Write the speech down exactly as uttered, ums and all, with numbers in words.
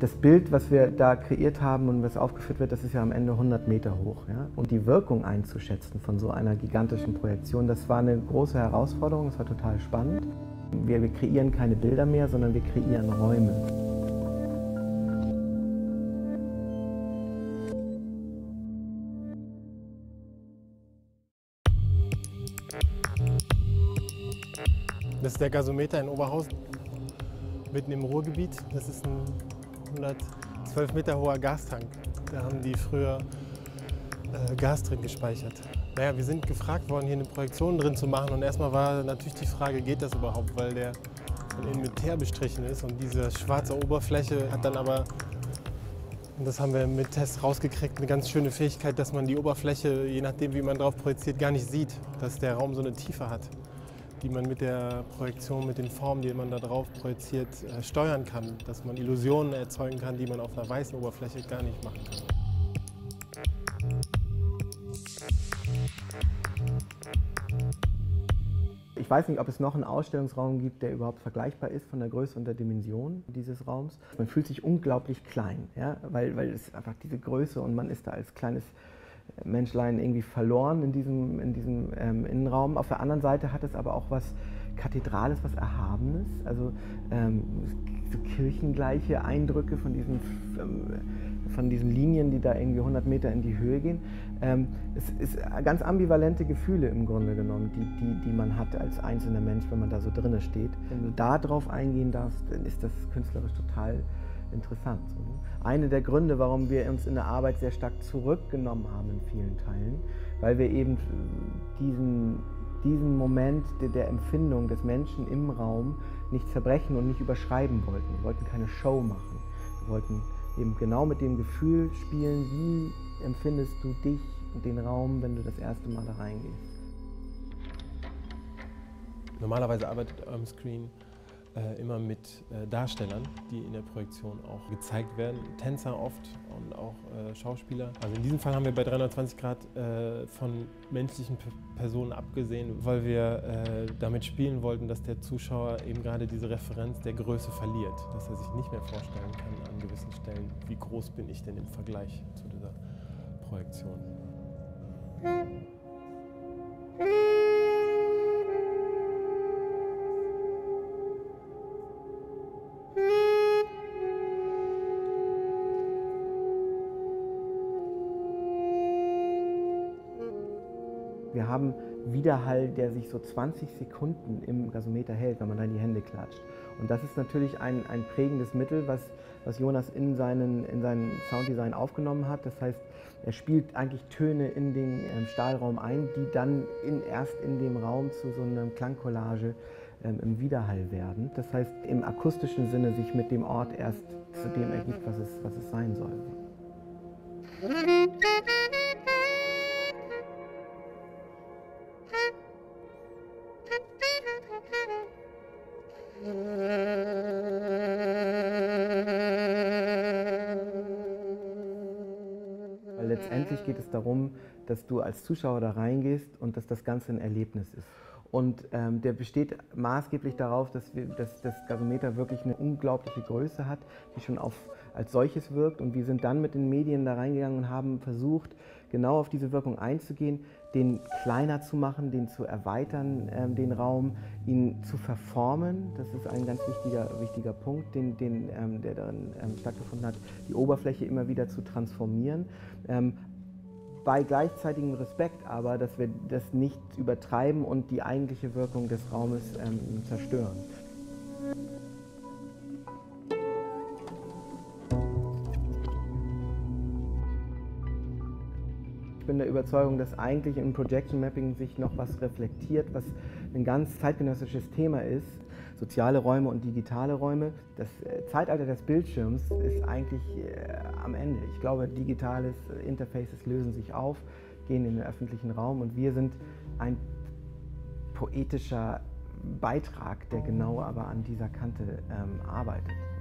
Das Bild, was wir da kreiert haben und was aufgeführt wird, das ist ja am Ende hundert Meter hoch. Ja? Und die Wirkung einzuschätzen von so einer gigantischen Projektion, das war eine große Herausforderung, das war total spannend. Wir, wir kreieren keine Bilder mehr, sondern wir kreieren Räume. Das ist der Gasometer in Oberhausen, mitten im Ruhrgebiet. Das ist ein hundertzwölf Meter hoher Gastank. Da haben die früher äh, Gas drin gespeichert. Naja, wir sind gefragt worden, hier eine Projektion drin zu machen. Und erstmal war natürlich die Frage, geht das überhaupt, weil der von innen mit Teer bestrichen ist. Und diese schwarze Oberfläche hat dann aber, und das haben wir mit Tests rausgekriegt, eine ganz schöne Fähigkeit, dass man die Oberfläche, je nachdem wie man drauf projiziert, gar nicht sieht. Dass der Raum so eine Tiefe hat, die man mit der Projektion, mit den Formen, die man da drauf projiziert, äh, steuern kann. Dass man Illusionen erzeugen kann, die man auf einer weißen Oberfläche gar nicht machen kann. Ich weiß nicht, ob es noch einen Ausstellungsraum gibt, der überhaupt vergleichbar ist von der Größe und der Dimension dieses Raums. Man fühlt sich unglaublich klein, ja? weil, weil es einfach diese Größe und man ist da als kleines Menschlein irgendwie verloren in diesem, in diesem ähm, Innenraum. Auf der anderen Seite hat es aber auch was Kathedrales, was Erhabenes, also ähm, so kirchengleiche Eindrücke von diesen, ähm, von diesen Linien, die da irgendwie hundert Meter in die Höhe gehen. Ähm, es ist ganz ambivalente Gefühle im Grunde genommen, die, die, die man hat als einzelner Mensch, wenn man da so drinne steht. Wenn du da drauf eingehen darfst, dann ist das künstlerisch total interessant. Eine der Gründe, warum wir uns in der Arbeit sehr stark zurückgenommen haben in vielen Teilen, weil wir eben diesen, diesen Moment der, der Empfindung des Menschen im Raum nicht zerbrechen und nicht überschreiben wollten. Wir wollten keine Show machen. Wir wollten eben genau mit dem Gefühl spielen, wie empfindest du dich und den Raum, wenn du das erste Mal da reingehst. Normalerweise arbeitet Urban Screen äh, immer mit äh, Darstellern, die in der Projektion auch gezeigt werden. Tänzer oft und auch äh, Schauspieler. Also in diesem Fall haben wir bei dreihundertzwanzig Grad äh, von menschlichen P Personen abgesehen, weil wir äh, damit spielen wollten, dass der Zuschauer eben gerade diese Referenz der Größe verliert. Dass er sich nicht mehr vorstellen kann an gewissen Stellen, wie groß bin ich denn im Vergleich zu dieser Projektion. Wir haben Widerhall, der sich so zwanzig Sekunden im Gasometer hält, wenn man da in die Hände klatscht. Und das ist natürlich ein, ein prägendes Mittel, was, was Jonas in seinen, in seinen Sounddesign aufgenommen hat. Das heißt, er spielt eigentlich Töne in den ähm, Stahlraum ein, die dann in, erst in dem Raum zu so einer Klangcollage ähm, im Widerhall werden. Das heißt, im akustischen Sinne sich mit dem Ort erst zu dem ergibt, was es, was es sein soll. Weil letztendlich geht es darum, dass du als Zuschauer da reingehst und dass das Ganze ein Erlebnis ist. Und ähm, der besteht maßgeblich darauf, dass, wir, dass das Gasometer wirklich eine unglaubliche Größe hat, die schon auf, als solches wirkt. Und wir sind dann mit den Medien da reingegangen und haben versucht, genau auf diese Wirkung einzugehen, den kleiner zu machen, den zu erweitern, ähm, den Raum, ihn zu verformen. Das ist ein ganz wichtiger, wichtiger Punkt, den, den, ähm, der darin ähm, stattgefunden hat, die Oberfläche immer wieder zu transformieren. Ähm, bei gleichzeitigem Respekt aber, dass wir das nicht übertreiben und die eigentliche Wirkung des Raumes ähm, zerstören. Ich bin der Überzeugung, dass eigentlich im Projection Mapping sich noch was reflektiert, was ein ganz zeitgenössisches Thema ist. Soziale Räume und digitale Räume. Das Zeitalter des Bildschirms ist eigentlich äh, am Ende. Ich glaube, digitale Interfaces lösen sich auf, gehen in den öffentlichen Raum und wir sind ein poetischer Beitrag, der genau aber an dieser Kante ähm, arbeitet.